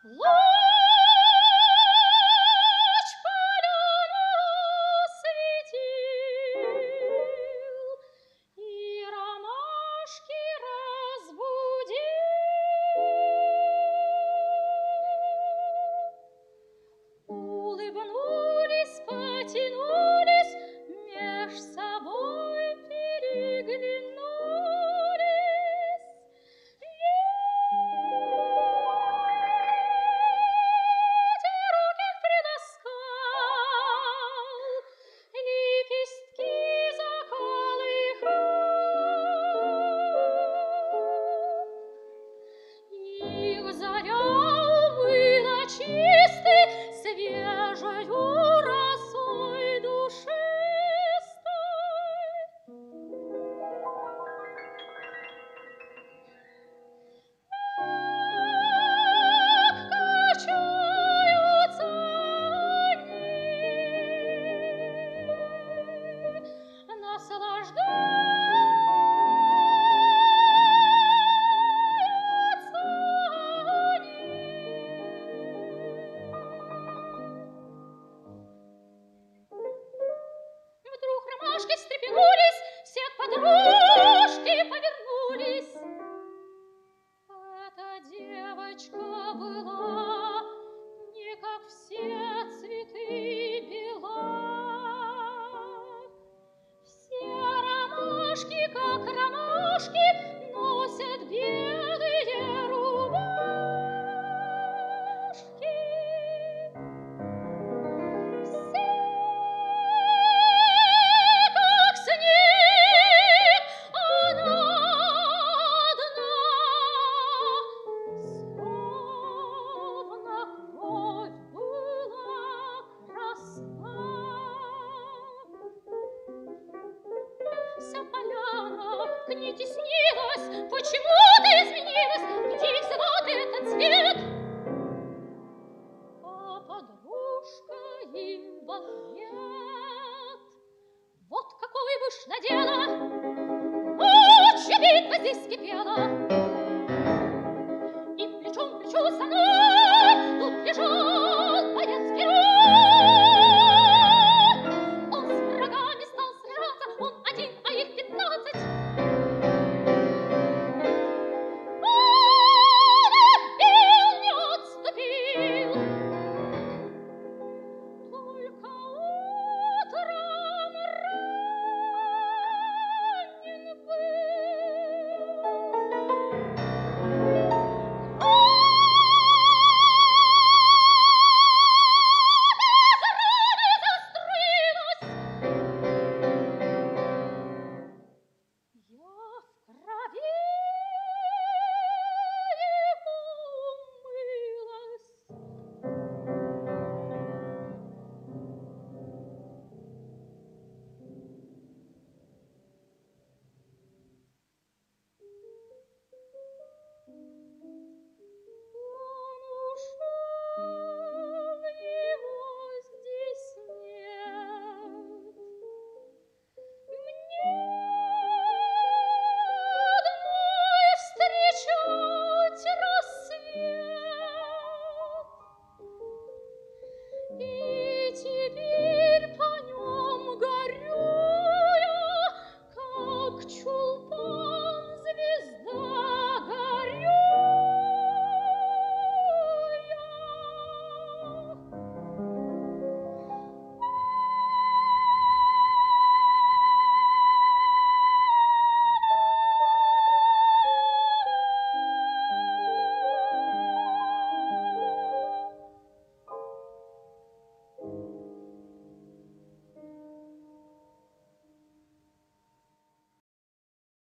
Луч поляну светил и ромашки разбудил. Улыбнулись, потянулись, меж собой переглянулись. Ветер руки приласкал, лепестки заколыхал. Их заря умыла чистой, свежею росой душистой. Так качаются они, наслаждаются они. Вдруг ромашки встрепенулись, все к подружке повернулись. Эта девочка была не как все цветы бела. Все ромашки, как ромашки, носят белые рубашки. Все как снег, она одна, словно кровь была красна. Вся поляна к ней теснилась, почему-то изменилась, где взяла ты этот цвет? А подружка им в ответ: вот какой мышь надела, ночью битва здесь кипела.